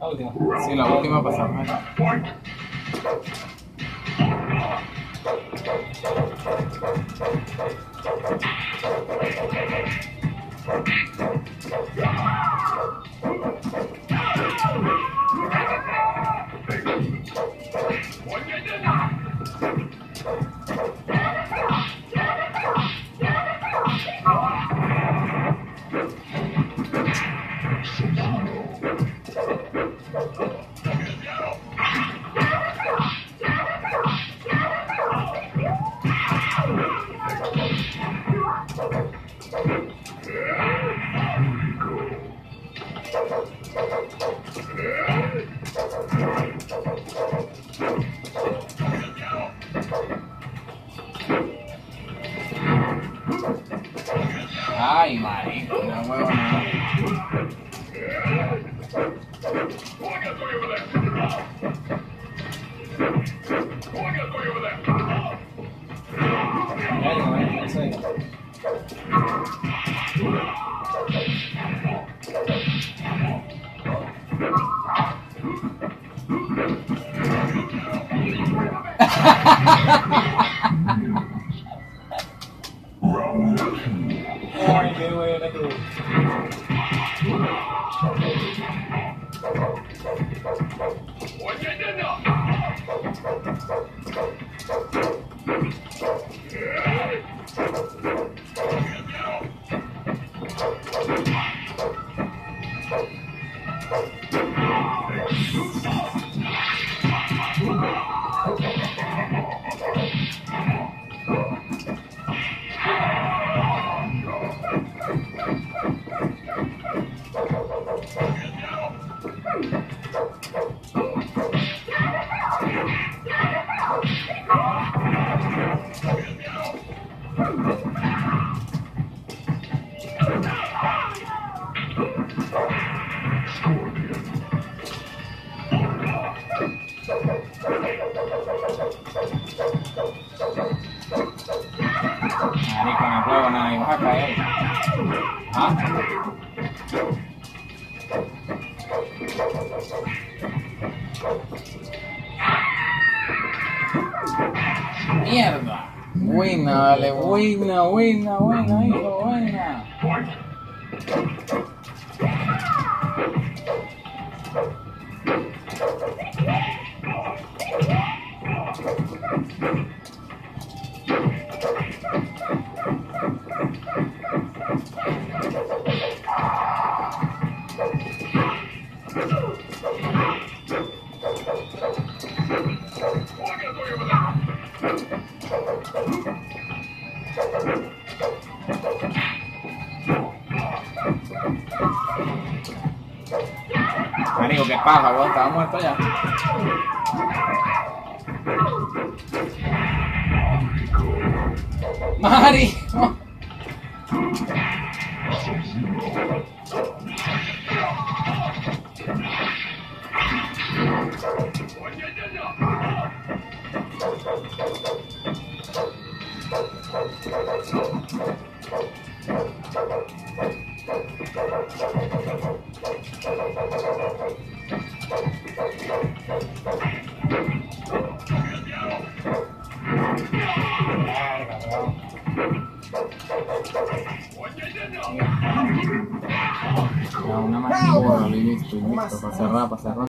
La última. Sí, la última pasamos. Ay, marico, una huevona. Ay, qué buena tú. Marico, una huevona, y vas a caer. ¿Ah? Mierda. Buena, vale, buena, hijo, buena. Marico, qué paja, weón, estaba muerto ya. Marico. Una más y listo, para cerrar, para cerrar.